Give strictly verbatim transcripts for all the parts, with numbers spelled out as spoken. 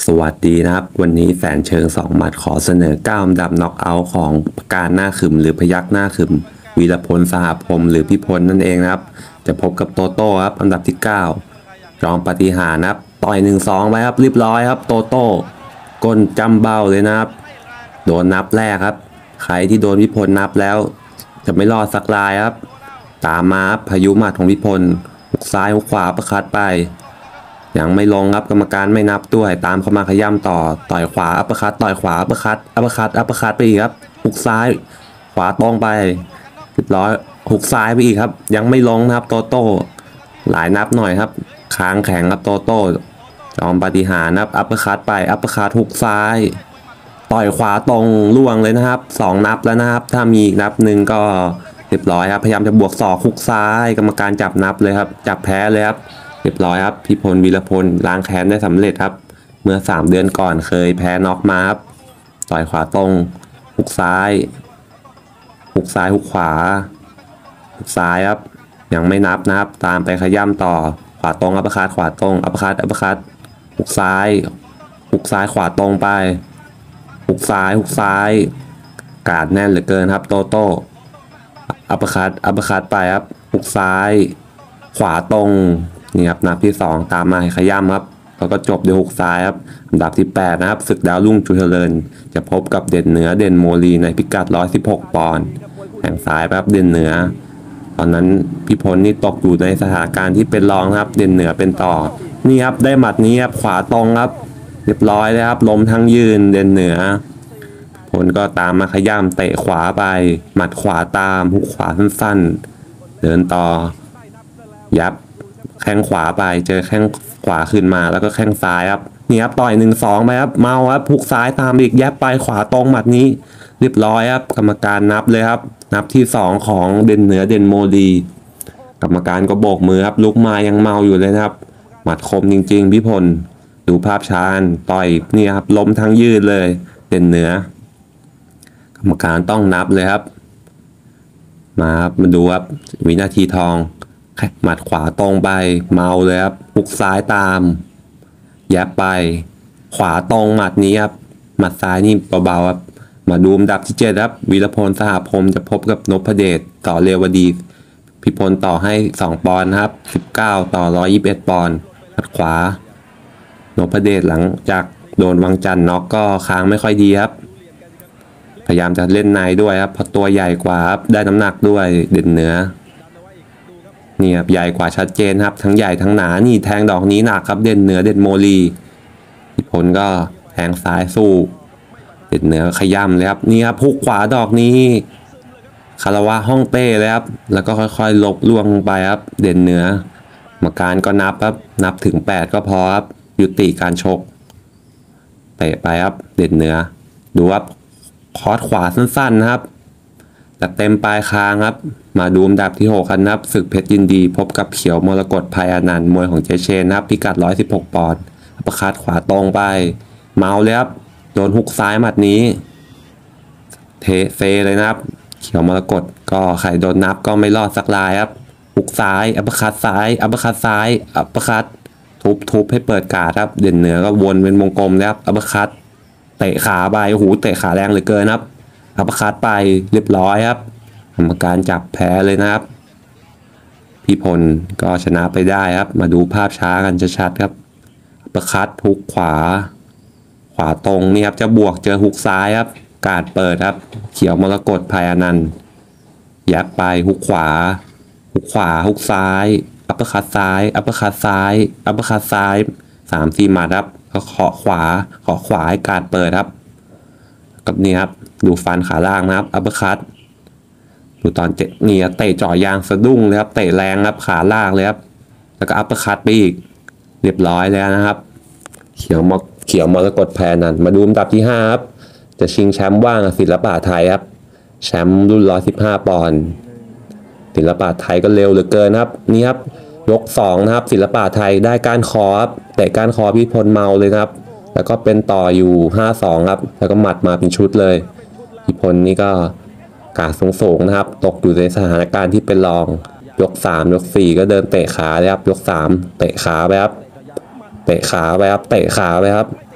สวัสดีนะครับวันนี้แสนเชิงสองหมัดขอเสนอเก้าอันดับน็อกเอาท์ของการหน้าขึมหรือพยักหน้าขึมวีรพลสหพรหมหรือพิพลนั่นเองนะครับจะพบกับโตโต้ครับอันดับที่เก้าจอมปาฏิหาริย์นะครับต่อยหนึ่งสองไปครับเรียบร้อยครับโตโต้ก้นจำเบ้าเลยนะครับโดนนับแรกครับใครที่โดนพิพลนับแล้วจะไม่รอดสักรายครับตามมาพายุหมัดของพิพลหุกซ้ายหุกขวาประคัดไปยังไม่ลงครับกรรมการไม่นับด้วยตามเข้ามาขย้ำต่อต่อยขวาอัปเปอร์คัตต่อยขวาอัปเปอร์คัตอัปเปอร์คัตอัปเปอร์คัตไปอีกครับหุกซ้ายขวาตรงไปเรียบร้อยหุกซ้ายไปอีกครับยังไม่ลงนะครับโตโต้หลายนับหน่อยครับค้างแข็งครับโตโต้จอมปาฏิหาริย์นะครับอัปเปอร์คัตไปอัปเปอร์คัตหุกซ้ายต่อยขวาตรงล่วงเลยนะครับสองนับแล้วนะครับถ้ามีนับหนึ่งก็เรียบร้อยครับพยายามจะบวกศอกหุกซ้ายกรรมการจับนับเลยครับจับแพ้เลยครับเรียบร้อยครับพิพลวีรพลล้างแค้นได้สำเร็จครับเมื่อสามเดือนก่อนเคยแพ้น็อกมาครับต่อยขวาตรงหุกซ้ายหุกซ้ายหุกขวาหุกซ้ายครับยังไม่นับนะครับตามไปขย้ำต่อขวาตรงอัปเปอร์คัตขวาตรงอัปเปอร์คัตอัปเปอร์คัตหุกซ้ายหุกซ้ายขวาตรงไปหุกซ้ายหุกซ้ายกาดแน่นเหลือเกินครับโตโต้อัปเปอร์คัตอัปเปอร์คัตไปครับหุกซ้ายขวาตรงนี่ครับนับที่สองตามมาขย้ำครับแล้วก็จบด้วยหุกซ้ายครับอันดับที่แปดนะครับศึกดาวรุ่งจูเจริญจะพบกับเด่นเหนือเด่นโมลีในพิกัดหนึ่งร้อยสิบหกปอนด์แข่งซ้ายครับเด่นเหนือตอนนั้นพิพลนี่ตกอยู่ในสถานการณ์ที่เป็นรองครับเด่นเหนือเป็นต่อนี่ครับได้หมัดนี้ครับขวาตรงครับเรียบร้อยเลยครับล้มทั้งยืนเด่นเหนือผลก็ตามมาขย้ำเตะขวาไปหมัดขวาตามหุกขวาสั้นๆเดินต่อยับแข้งขวาไปเจอแข้งขวาขึ้นมาแล้วก็แข้งซ้ายครับนี่ครับต่อยหนึ่งสองไปครับเมาครับหุกซ้ายตามอีกยับไปขวาตรงหมัดนี้เรียบร้อยครับกรรมการนับเลยครับนับที่สองของเด่นเหนือเด่นโมลีกรรมการก็โบกมือครับลุกมายังเมาอยู่เลยนะครับหมัดคมจริงๆพิพลดูภาพช้าต่อยนี่ครับล้มทั้งยืดเลยเด่นเหนือกรรมการต้องนับเลยครับมาครับมาดูครับวินาทีทองหมัดขวาตรงไปเมาเลยครับหุกซ้ายตามยับไปขวาตรงหมัดนี้ครับหมัดซ้ายนี่เบาๆครับมาดูอันดับที่เจ็ดครับวีรพลสหพรหมจะพบกับนพเดชต่อเรวดีพิพลต่อให้สองปอนด์ครับสิบเก้าต่อหนึ่งร้อยยี่สิบเอ็ดปอนด์หมัดขวานพเดชหลังจากโดนวังจันทร์น็อกก็ค้างไม่ค่อยดีครับพยายามจะเล่นในด้วยครับเพราะตัวใหญ่กว่าครับได้น้ำหนักด้วยเด่นเหนือนี่ครับใหญ่กว่าชัดเจนครับทั้งใหญ่ทั้งหนานี่แทงดอกนี้หนักครับเด่นเหนือเด่นโมลีพิพลก็แทงซ้ายสู้เด่นเหนือขย้ำเลยครับนี่ครับพุกขวาดอกนี้คารวะห้องเต้เลยครับแล้วก็ค่อยๆลบล่วงไปครับเด่นเหนือกรรมการก็นับครับนับถึงแปดก็พอครับยุติการชกเตะไปครับเด่นเหนือดูครับคอร์สขวาสั้นๆนะครับแต่เต็มปลายคางครับมาดูอันดับที่หกครับนับศึกเพชรยินดีพบกับเขียวมรกตภัยอนันต์มวยของเจเชนนะครับพิกัดหนึ่งร้อยสิบหกปอนด์อัปเปอร์คัตขวาตรงไปเมาเลยครับโดนหุกซ้ายหมัดนี้เทเซเลยนะครับเขียวมรกตก็ใครโดนนับก็ไม่รอดสักรายครับหุกซ้ายอัปเปอร์คัตซ้ายอัปเปอร์คัตซ้ายอัปเปอร์คัตทุบทุบให้เปิดการ์ดครับเด่นเหนือก็วนเป็นวงกลมแล้วอัปเปอร์คัตเตะขาไปโอ้โหเตะขาแรงเหลือเกินครับอัปเปอร์คัตไปเรียบร้อยครับกรรมการจับแพ้เลยนะครับพิพลก็ชนะไปได้ครับมาดูภาพช้ากันชัดๆครับอัปเปอร์คัตฮุกขวาขวาตรงนี่ครับจะบวกเจอฮุกซ้ายครับการ์ดเปิดครับเขียวมรกตภัยอนันต์ยับไปฮุกขวาฮุกขวาฮุกซ้ายอัปเปอร์คัตซ้ายอัปเปอร์คัตซ้ายอัปเปอร์คัตซ้ายสามสี่หมัดครับก็เคาะขวาเคาะขวาให้การเปิดครับกับนี่ครับดูฟันขาล่างนะครับอัปเปอร์คัตดูตอนเจ็นี่เตะจ่อยางสะดุ้งเลยครับเตะแรงครับขาล่างเลยครับแล้วก็อัปเปอร์คัตไปอีกเรียบร้อยแล้วนะครับเขียวมเขียวมรกตแพนันมาดูอันดับที่ห้าครับจะชิงแชมป์ว่างศิลปะไทยครับแชมป์รุ่นหนึ่งร้อยสิบห้าปอนด์ศิลปะไทยก็เร็วเหลือเกินครับนี่ครับยกสองนะครับศิลปะไทยได้ก้านคอครับแต่ก้านคอพิพลเมาเลยนะครับแล้วก็เป็นต่ออยู่ห้าสองครับแล้วก็หมัดมาเป็นชุดเลยพิพลนี่ก็กาดสูงๆนะครับตกอยู่ในสถานการณ์ที่เป็นรองยกสามยกสี่ก็เดินเตะขาเลยครับยกสามเตะขาไปครับเตะขาไปครับเตะขาไปครับ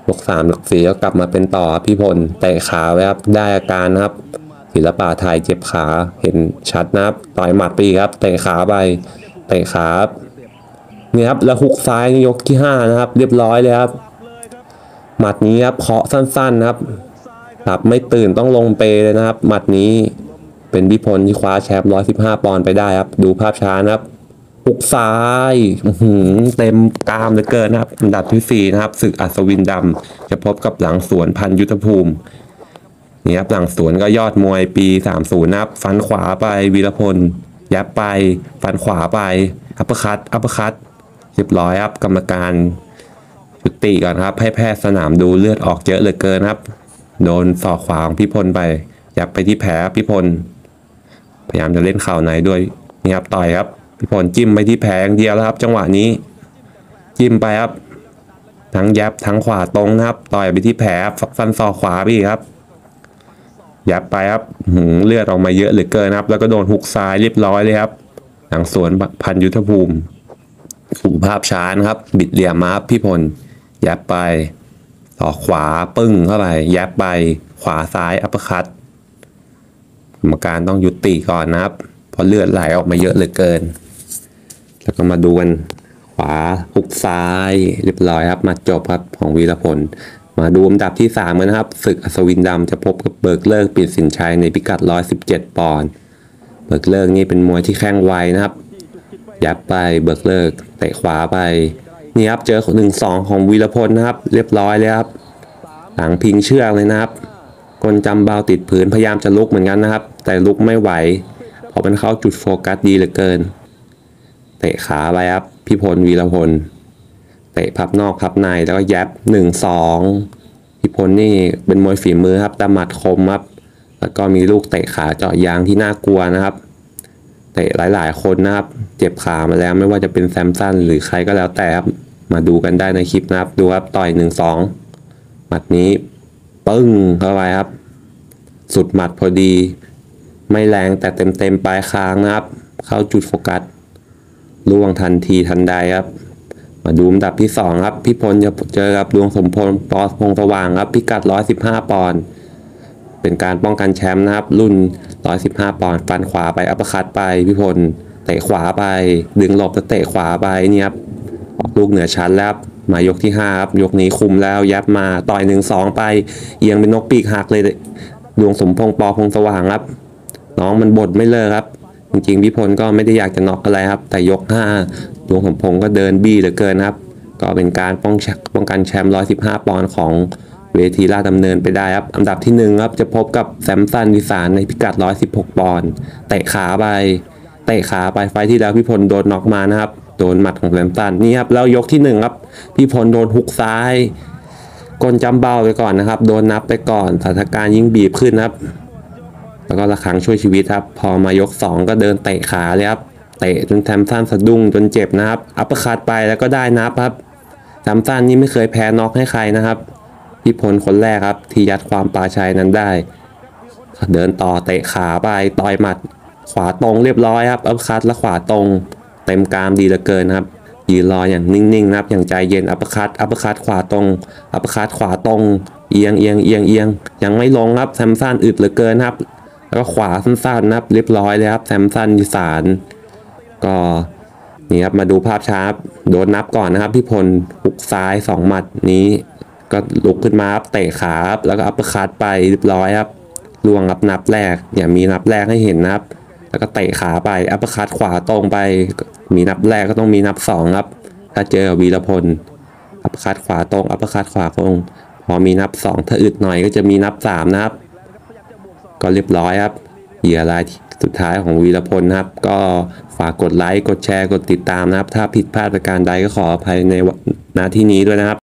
ยกสามยกสี่ก็กลับมาเป็นต่อพี่พลเตะขาไว้ครับได้อาการนะครับศิลปะไทยเจ็บขาเห็นชัดนะครับต่อยหมัดไปครับเตะขาไปเตะขานี่ครับแล้วฮุกซ้ายยกที่ห้านะครับเรียบร้อยเลยครับหมัดนี้ครับเคาะสั้นๆนะครับหลับไม่ตื่นต้องลงเปเลยนะครับหมัดนี้เป็นพี่พลที่คว้าแชมป์ร้อยสิบห้าปอนด์ไปได้ครับดูภาพช้านะครับฮุกซ้ายเต็มกรามเหลือเกินนะครับอันดับที่สี่นะครับศึกอัศวินดำจะพบกับหลังสวนพันยุทธภูมินี่ครับหลังสวนก็ยอดมวยปีสามสิบนะครับฟันขวาไปวีรพลยับไปฟันขวาไปอัปเปอร์คัตอัปเปอร์คัตเรียบร้อยครับกรรมการยุติก่อนครับให้แพทย์สนามดูเลือดออกเยอะเหลือเกินครับโดนศอกขวาของพี่พลไปยับไปที่แผลพี่พลพยายามจะเล่นเข่าในด้วยนี่ครับต่อยครับพี่พลจิ้มไปที่แผลอย่างเดียวแล้วครับจังหวะนี้จิ้มไปครับทั้งยับทั้งขวาตรงนะครับต่อยไปที่แผลฟันศอกขวาพี่ครับยับไปครับหืมเลือดออกมาเยอะเหลือเกินครับแล้วก็โดนหุกซ้ายเรียบร้อยเลยครับหลังสวนพันยุทธภูมิถูภาพช้านะครับบิดเหลี่ยมมาพี่พลยับไปศอกขวาปึ้งเข้าไปยับไปขวาซ้ายอัปเปอร์คัตกรรมการต้องยุติก่อนนะครับเพราะเลือดไหลออกมาเยอะเหลือเกินแล้วก็มาดูกันขวาหุกซ้ายเรียบร้อยครับมาจบครับของวีรพลมาดูอันดับที่สามกันนะครับศึกอัศวินดำจะพบกับเบิกเลิกปิ่นสินชัยในพิกัดหนึ่งร้อยสิบเจ็ดปอนด์เบิกเลิกนี่เป็นมวยที่แข้งไวนะครับยับไปเบิกเลิกเตะขวาไปนี่ครับเจอหนึ่งสองของวีรพลนะครับเรียบร้อยเลยครับหลังพิงเชือกเลยนะครับกลจำเบาติดผืนพยายามจะลุกเหมือนกันนะครับแต่ลุกไม่ไหวเพราะมันเข้าจุดโฟกัสดีเหลือเกินเตะขาไปครับพี่พลวีรพลเตะพับนอกพับในแล้วก็ยับหนึ่งสองพี่พลนี่เป็นมวยฝีมือครับแต่หมัดคมครับแล้วก็มีลูกเตะขาเจาะยางที่น่ากลัวนะครับเตะหลายๆคนนะครับเจ็บขามาแล้วไม่ว่าจะเป็นแซมสันหรือใครก็แล้วแต่ครับมาดูกันได้ในคลิปนะครับดูครับต่อยหนึ่งสองหมัดนี้ปึ้งเข้าไปครับสุดหมัดพอดีไม่แรงแต่เต็มๆปลายคางนะครับเข้าจุดโฟกัสล่วงทันทีทันใดครับมาดูอันดับที่สองครับพี่พลจะเจอกับดวงสมพลปอพงสว่างครับพิกัดหนึ่งร้อยสิบห้าปอนด์เป็นการป้องกันแชมป์นะครับรุ่นหนึ่งร้อยสิบห้าปอนด์ฟันขวาไปอัปเปอร์คัตไปพี่พลเตะขวาไปดึงหลบแล้วเตะขวาไปเนี่ยครับออกลูกเหนือชั้นแล้วมายกที่ห้าครับยกนี้คุมแล้วยับมาต่อยหนึ่งสองไปเอียงเป็นนกปีกหักเลยดวงสมพงษ์ปอพงสว่างครับน้องมันบดไม่เลิกครับจริงๆพี่พลก็ไม่ได้อยากจะน็อกอะไรครับแต่ยกห้าดวงสมพงษ์ก็เดินบี้เหลือเกินครับก็เป็นการป้องป้องกันแชมป์หนึ่งร้อยสิบห้าปอนด์ของเวทีราชดำเนินไปได้ครับอันดับที่หนึ่งครับจะพบกับแซมสันวิสารในพิกัดหนึ่งร้อยสิบหกปอนด์เตะขาไปเตะขาไปไฟที่แล้วพี่พลโดนน็อกมานะครับโดนหมัดของแซมสันนี่ครับแล้วยกที่หนึ่งครับพี่พลโดนฮุกซ้ายกลจำเบาไปก่อนนะครับโดนนับไปก่อนสถานการณ์ยิ่งบีบขึ้นครับแล้วก็ระฆังช่วยชีวิตครับพอมายกสองก็เดินเตะขาเลยครับเตะจนแซมสันสะดุ้งจนเจ็บนะครับอัปเปอร์คัตไปแล้วก็ได้นับครับแซมสันนี่ไม่เคยแพ้น็อกให้ใครนะครับพี่พลคนแรกครับที่ยัดความปราชัยนั้นได้เดินต่อเตะขาไปต่อยหมัดขวาตรงเรียบร้อยครับอัปเปอร์คัตและขวาตรงเต็มกรามดีเหลือเกินครับยืนรออย่างนิ่งๆนะครับอย่างใจเย็นอัปเปอร์คัตอัปเปอร์คัตขวาตรงอัปเปอร์คัตขวาตรงเอียงเอียงเอียงเอียงยังไม่ลงครับแซมสันอึดเหลือเกินครับแล้วก็ขวาสั้นๆนะครับเรียบร้อยเลยครับแซมสันวิสารก็นี่ครับมาดูภาพช้าโดนนับก่อนนะครับพี่พลหุกซ้ายสองหมัดนี้ก็ลุกขึ้นมาครับเตะขาครับแล้วก็อัปเปอร์คัตไปเรียบร้อยครับล่วงรับนับแรกอย่ามีนับแรกให้เห็นนะครับแล้วก็เตะขาไปอัปเปอร์คัตขวาตรงไปมีนับแรกก็ต้องมีนับสองครับถ้าเจอวีรพลอัปเปอร์คัตขวาตรงอัปเปอร์คัตขวาตรงพอมีนับสองถ้าอึดหน่อยก็จะมีนับสามนะครับก็เรียบร้อยครับเหยื่อรายสุดท้ายของวีรพลครับก็ฝากกดไลค์กดแชร์กดติดตามนะครับถ้าผิดพลาดประการใดก็ขออภัยในณที่นี้ด้วยนะครับ